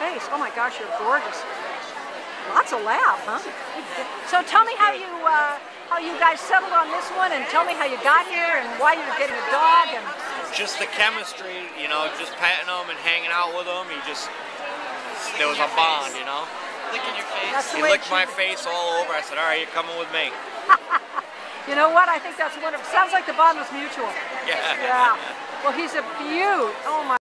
face. Oh my gosh, you're gorgeous. Lots of lab, huh? So tell me how you guys settled on this one, and tell me how you got here and why you're getting a dog. And just the chemistry, you know, just petting them and hanging out with them. There was a bond, you know. Licking your face. He licked my face all over. I said, all right, you're coming with me. You know what? I think that's wonderful. Sounds like the bond was mutual. Yeah. Yeah. Well, he's a beaut. Oh my.